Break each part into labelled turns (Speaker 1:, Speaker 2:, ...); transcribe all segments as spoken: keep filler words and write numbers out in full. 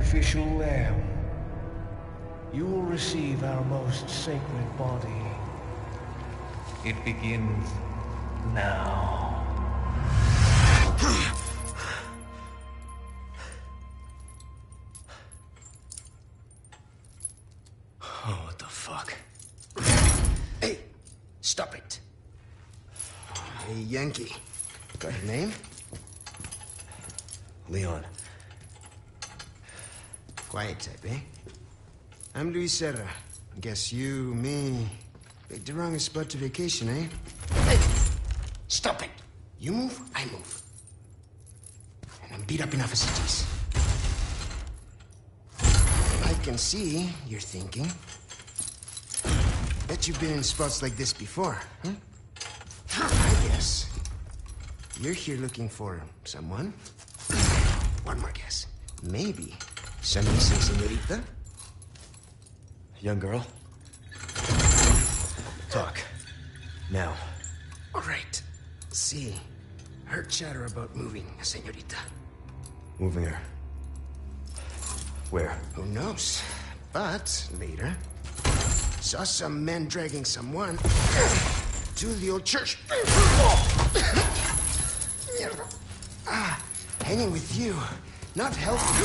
Speaker 1: sacrificial lamb. You will receive our most sacred body. It begins now.
Speaker 2: Oh, what the fuck? Hey, stop it. Hey, Yankee. Got your name?
Speaker 3: Leon.
Speaker 2: Quiet type, eh? I'm Luis Serra. Guess you, me, picked the wrongest spot to vacation, eh? Hey, stop it. You move, I move. And I'm beat up enough as it is. I can see you're thinking. Bet you've been in spots like this before, huh? I guess you're here looking for someone. One more guess. Maybe some missing señorita?
Speaker 3: Young girl? Talk. Now.
Speaker 2: All right. See, heard chatter about moving a señorita.
Speaker 3: Moving her. Where?
Speaker 2: Who knows? But later, saw some men dragging someone to the old church. Ah, hanging with you, not healthy.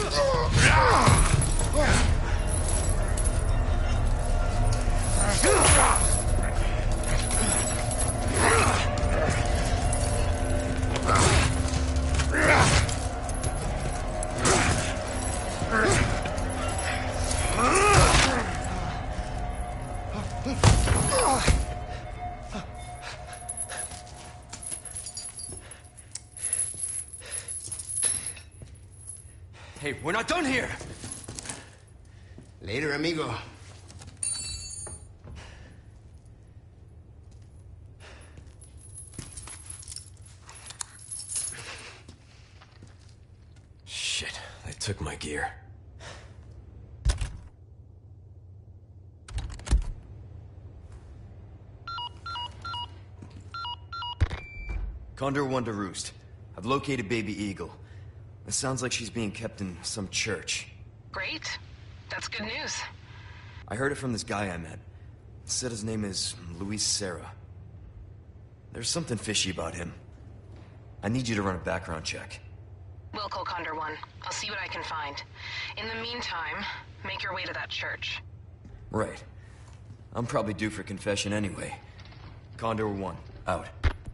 Speaker 3: Hey, we're not done here!
Speaker 2: Later, amigo.
Speaker 3: Shit, they took my gear. Condor one to roost. I've located Baby Eagle. It sounds like she's being kept in some church.
Speaker 4: Great. That's good news.
Speaker 3: I heard it from this guy I met. Said his name is Luis Serra. There's something fishy about him. I need you to run a background check.
Speaker 4: We'll call Condor one. I'll see what I can find. In the meantime, make your way to that church.
Speaker 3: Right. I'm probably due for confession anyway. Condor one, out.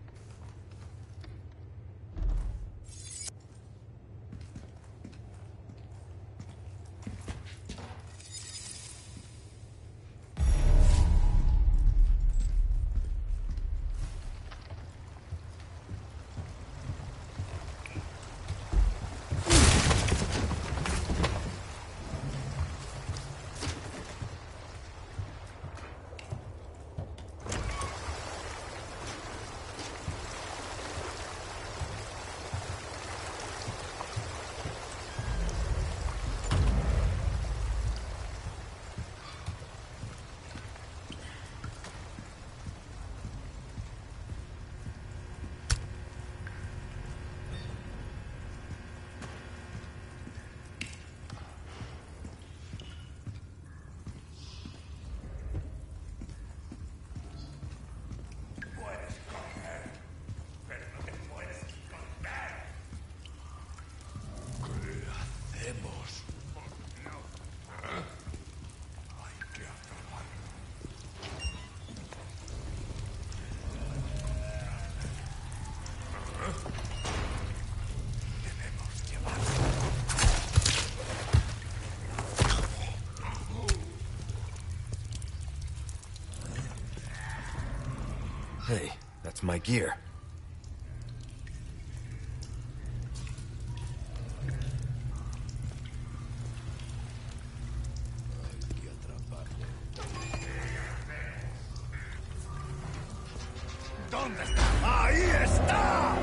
Speaker 3: Hey, that's my gear.
Speaker 5: ¿Dónde está? ¡Ahí está!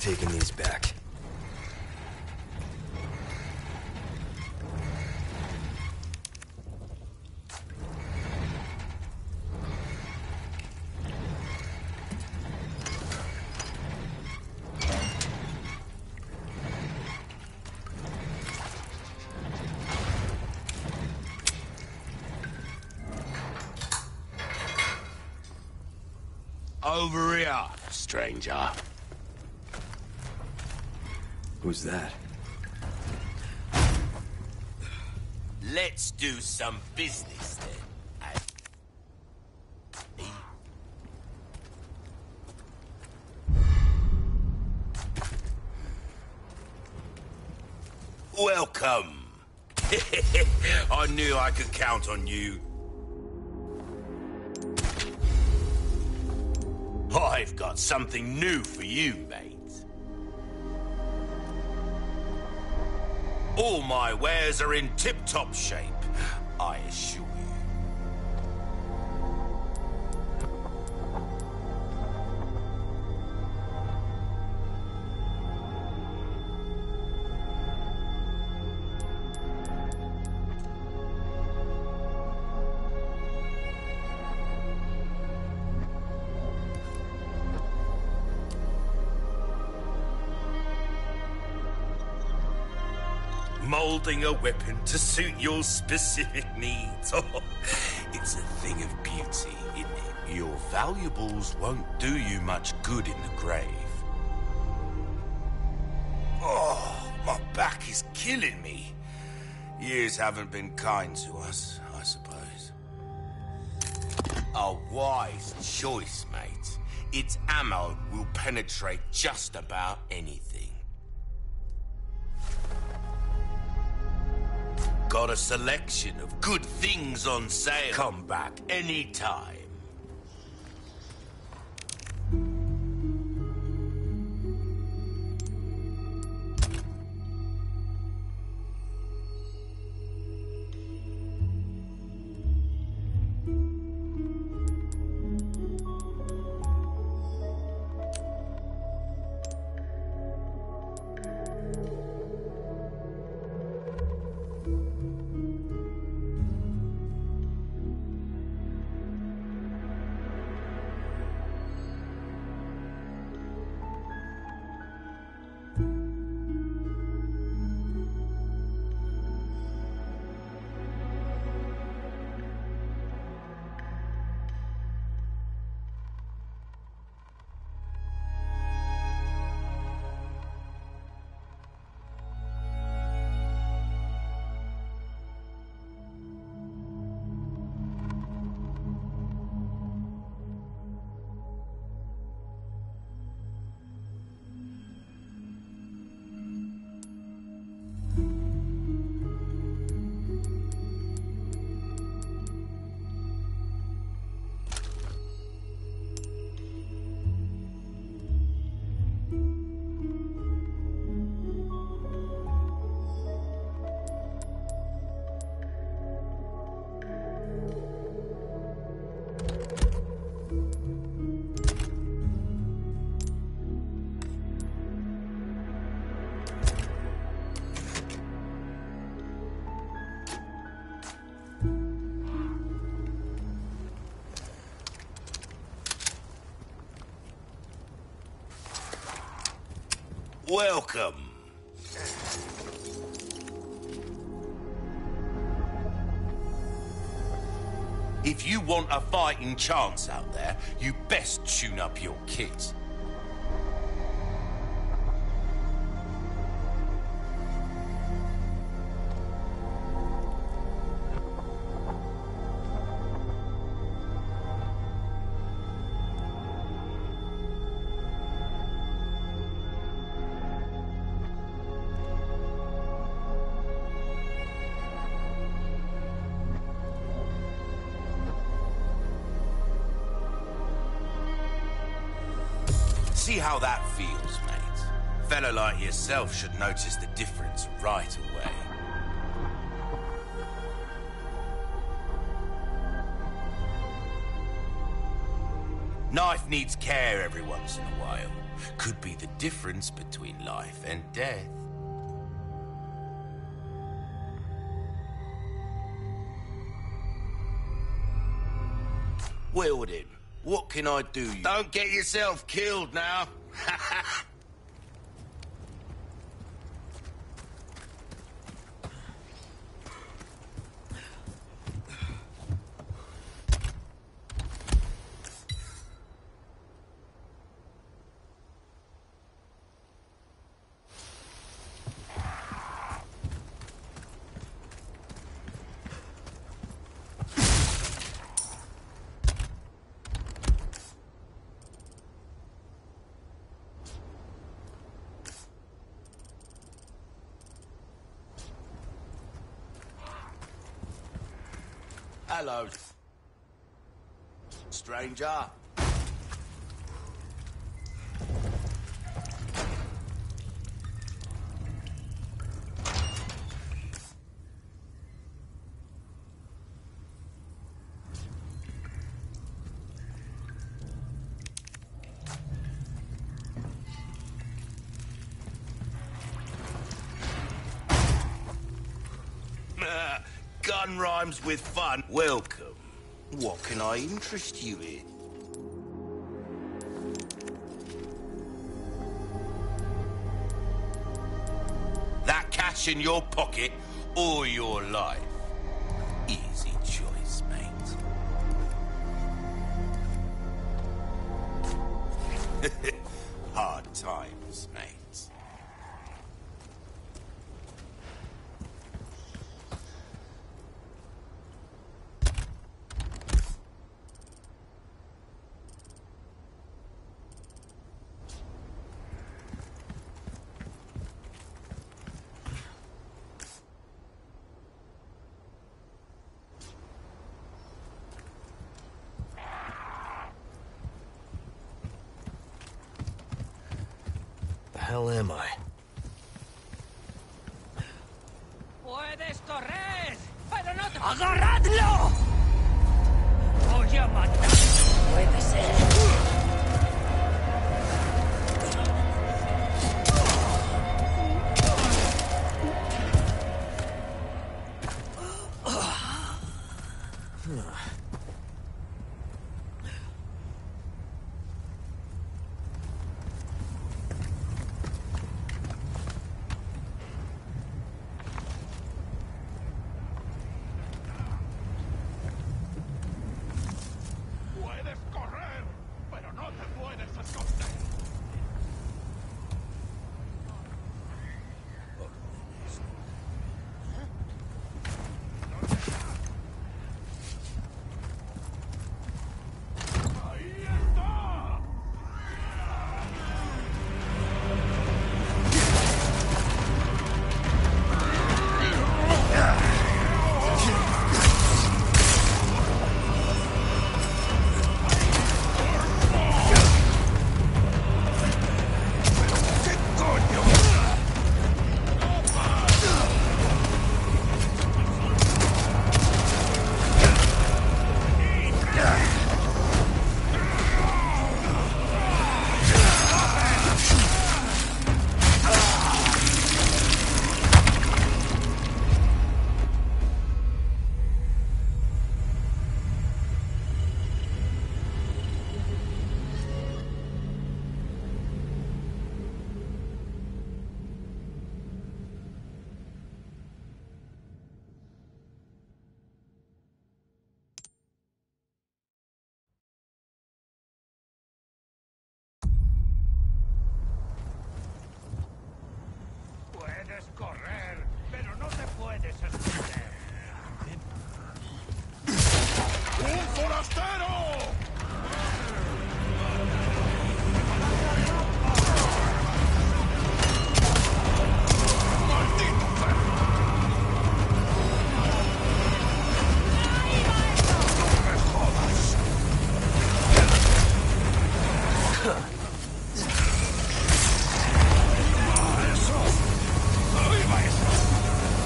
Speaker 3: taking these back.
Speaker 5: Over here, stranger.
Speaker 3: Who's that?
Speaker 5: Let's do some business then. eh? Welcome. I knew I could count on you. I've got something new for you, mate. All my wares are in tip-top shape, I assure you. Molding a weapon to suit your specific needs. Oh, it's a thing of beauty, isn't it? Your valuables won't do you much good in the grave. Oh, my back is killing me. Years haven't been kind to us, I suppose. A wise choice, mate. Its ammo will penetrate just about anything. Got a selection of good things on sale. Come back anytime. Welcome. If you want a fighting chance out there, you best tune up your kit. See how that feels, mate. A fellow like yourself should notice the difference right away. Knife needs care every once in a while. Could be the difference between life and death. Well then, what can I do? Don't get yourself killed now. Hello, stranger. Gun rhymes with fun. Welcome. What can I interest you in? That cash in your pocket or your life? Easy choice, mate. Hard times, mate.
Speaker 3: Hell am I?
Speaker 6: Puedes correr, pero no te... ¡Agarradlo! Voy a matar. Puede ser.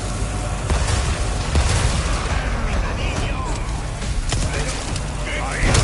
Speaker 5: Fire!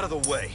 Speaker 3: out of the way.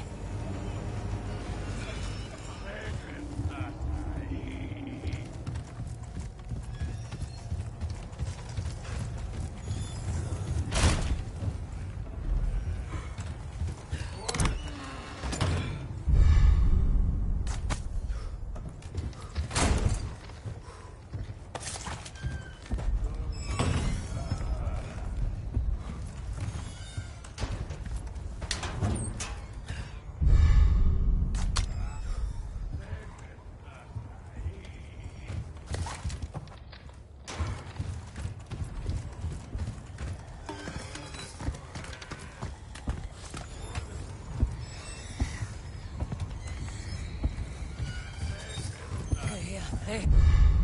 Speaker 6: Hey.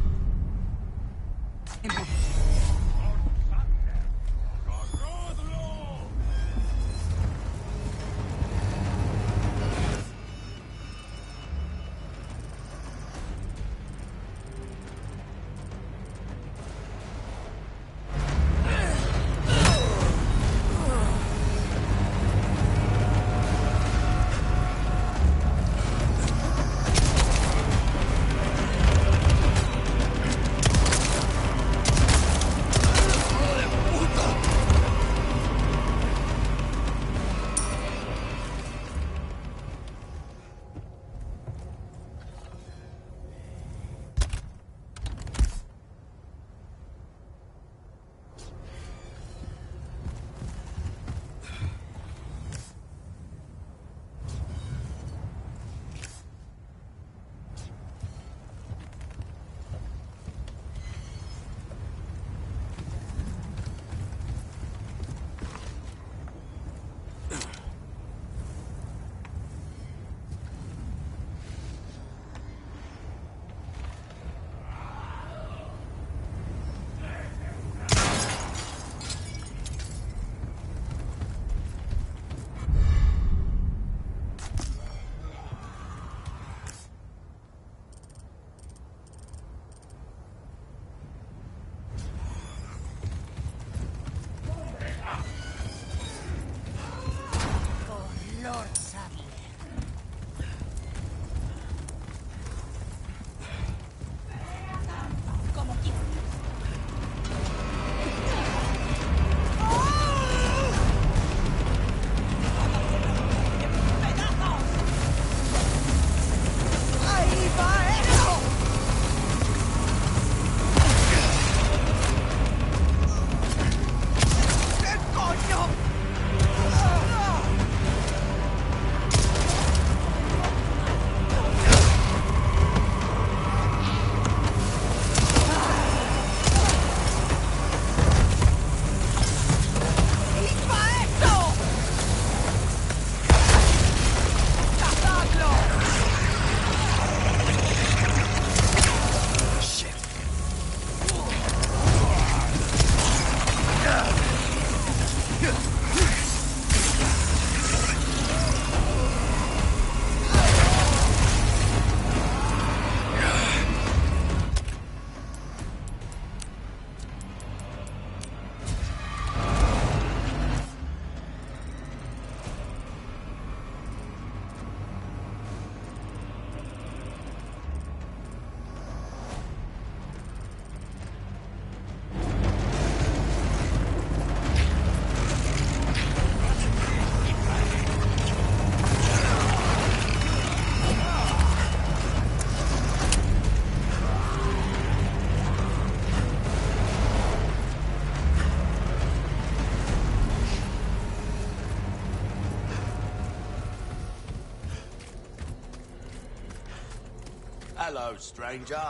Speaker 5: Hello, stranger.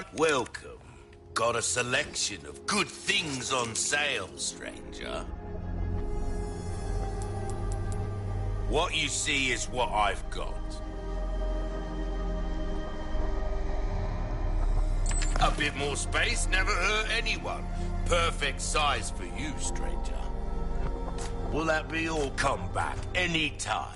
Speaker 5: Welcome. Got a selection of good things on sale, stranger. What you see is what I've got. A bit more space never hurt anyone. Perfect size for you, stranger. Will that be all? Come back anytime.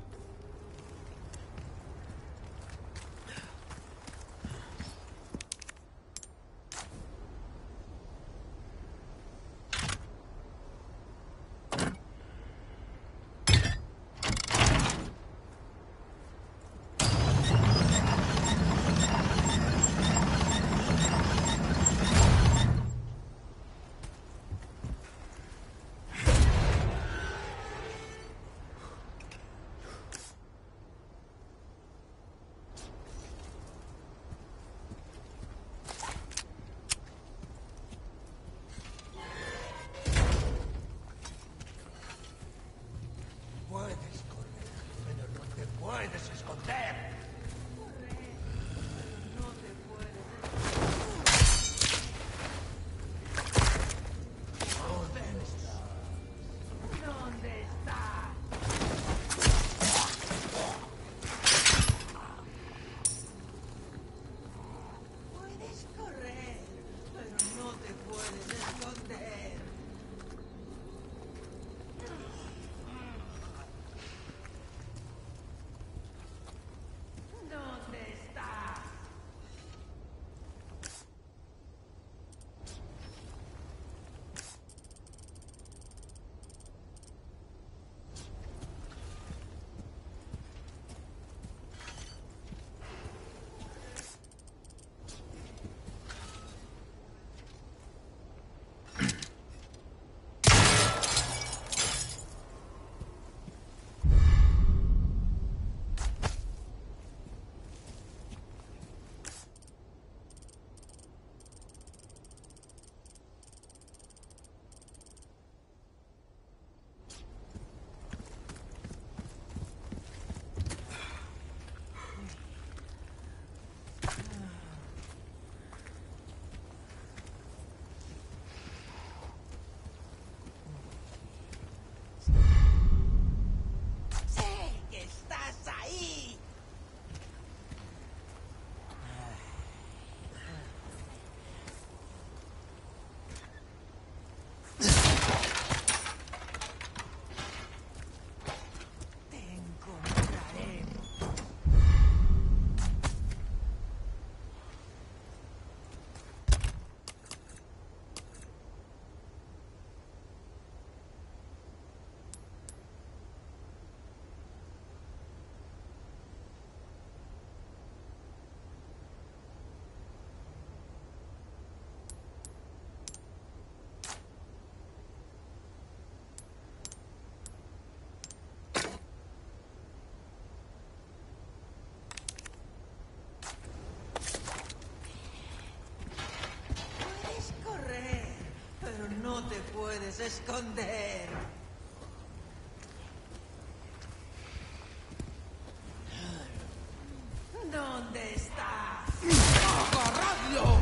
Speaker 6: te puedes esconder. ¿Dónde está? ¡Agarradlo!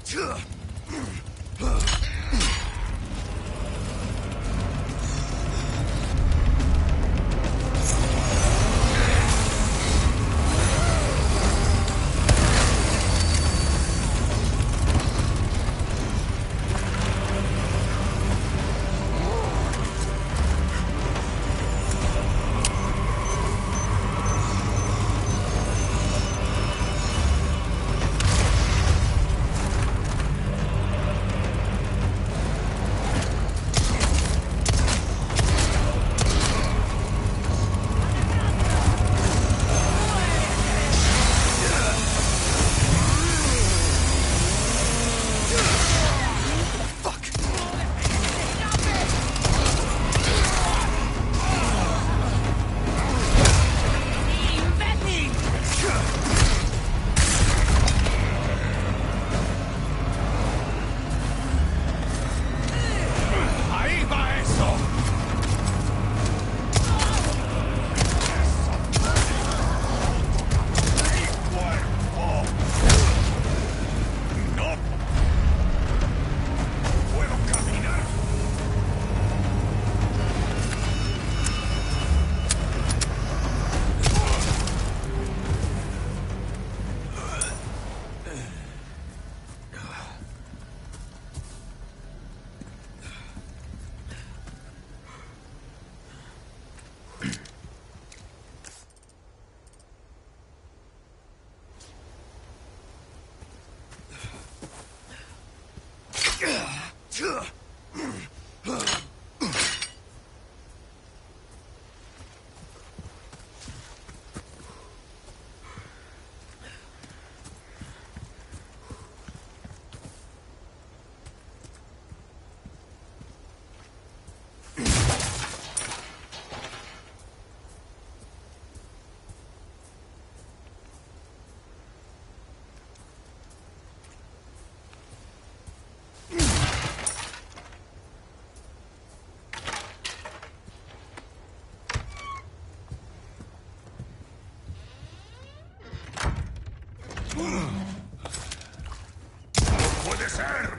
Speaker 5: ¡Puede ser!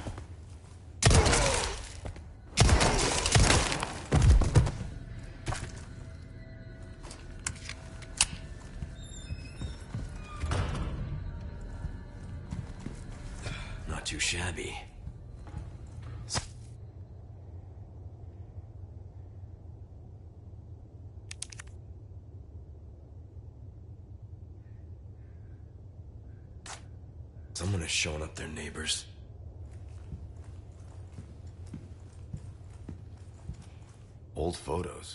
Speaker 3: Not too shabby. Someone has shown up their neighbors. Old photos.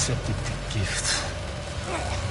Speaker 7: accepted the gift.